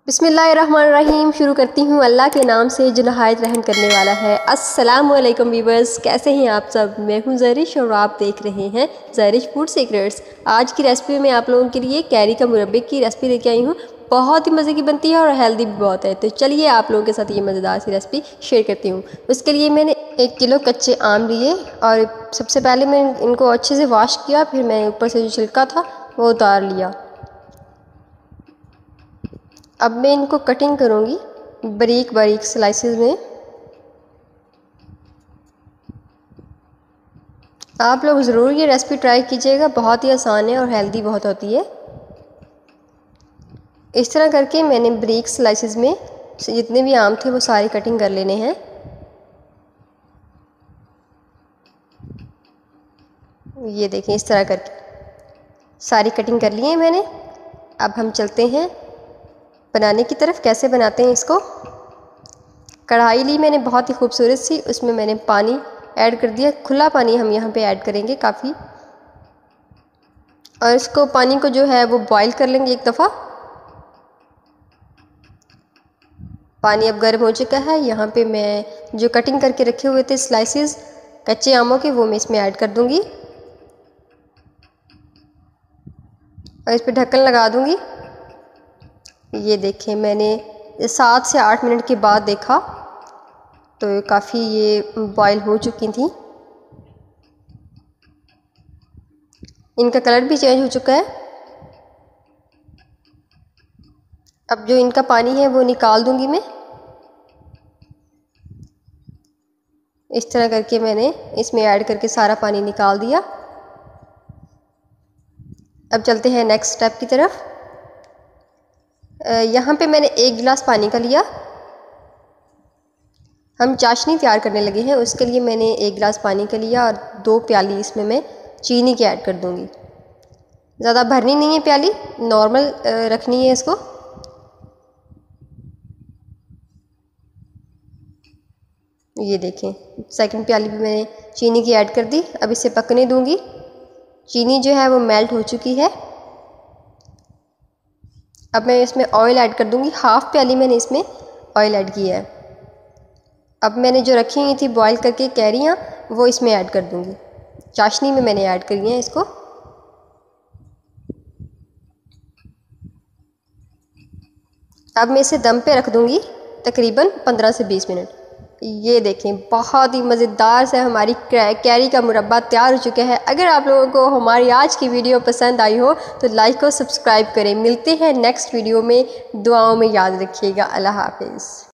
बिस्मिल्लाहिर्रहमानिर्रहीम। शुरू करती हूँ अल्लाह के नाम से जो नहायत रहम करने वाला है। अस्सलाम वालेकुम वीवर्स, कैसे हैं आप सब। मैं हूँ ज़रिश और आप देख रहे हैं ज़रिश फूड सीक्रेट्स। आज की रेसिपी में आप लोगों के लिए कैरी का मुरब्बे की रेसिपी लेके आई हूँ। बहुत ही मज़े की बनती है और हेल्दी भी बहुत है। तो चलिए आप लोगों के साथ ये मज़ेदार सी रेसिपी शेयर करती हूँ। उसके लिए मैंने 1 किलो कच्चे आम लिए और सबसे पहले मैंने इनको अच्छे से वॉश किया, फिर मैं ऊपर से जो छिलका था वो उतार लिया। अब मैं इनको कटिंग करूँगी बारीक बारीक स्लाइसेस में। आप लोग ज़रूर ये रेसिपी ट्राई कीजिएगा, बहुत ही आसान है और हेल्दी बहुत होती है। इस तरह करके मैंने बारीक स्लाइसेस में जितने भी आम थे वो सारे कटिंग कर लेने हैं। ये देखें, इस तरह करके सारी कटिंग कर ली है मैंने। अब हम चलते हैं बनाने की तरफ। कैसे बनाते हैं इसको। कढ़ाई ली मैंने बहुत ही खूबसूरत सी, उसमें मैंने पानी ऐड कर दिया। खुला पानी हम यहाँ पे ऐड करेंगे काफ़ी, और इसको पानी को जो है वो बॉईल कर लेंगे एक दफ़ा। पानी अब गर्म हो चुका है। यहाँ पे मैं जो कटिंग करके रखे हुए थे स्लाइसेस कच्चे आमों के, वो मैं इसमें ऐड कर दूँगी और इस पर ढक्कन लगा दूँगी। ये देखें, मैंने 7 से 8 मिनट के बाद देखा तो काफ़ी ये बॉईल हो चुकी थी। इनका कलर भी चेंज हो चुका है। अब जो इनका पानी है वो निकाल दूंगी मैं। इस तरह करके मैंने इसमें ऐड करके सारा पानी निकाल दिया। अब चलते हैं नेक्स्ट स्टेप की तरफ। यहाँ पे मैंने 1 गिलास पानी का लिया। हम चाशनी तैयार करने लगे हैं, उसके लिए मैंने 1 गिलास पानी का लिया और 2 प्याली इसमें मैं चीनी की ऐड कर दूंगी। ज़्यादा भरनी नहीं है प्याली, नॉर्मल रखनी है इसको। ये देखें, सेकंड प्याली भी मैंने चीनी की ऐड कर दी। अब इसे पकने दूंगी। चीनी जो है वो मेल्ट हो चुकी है। अब मैं इसमें ऑयल ऐड कर दूंगी। 1/2 प्याली मैंने इसमें ऑयल ऐड किया है। अब मैंने जो रखी हुई थी बॉईल करके कैरियाँ, वो इसमें ऐड कर दूंगी। चाशनी में मैंने ऐड करी है इसको। अब मैं इसे दम पे रख दूंगी तकरीबन 15 से 20 मिनट। ये देखें, बहुत ही मज़ेदार से हमारी कैरी का मुरब्बा तैयार हो चुका है। अगर आप लोगों को हमारी आज की वीडियो पसंद आई हो तो लाइक और सब्सक्राइब करें। मिलते हैं नेक्स्ट वीडियो में। दुआओं में याद रखिएगा। अल्लाह हाफिज़।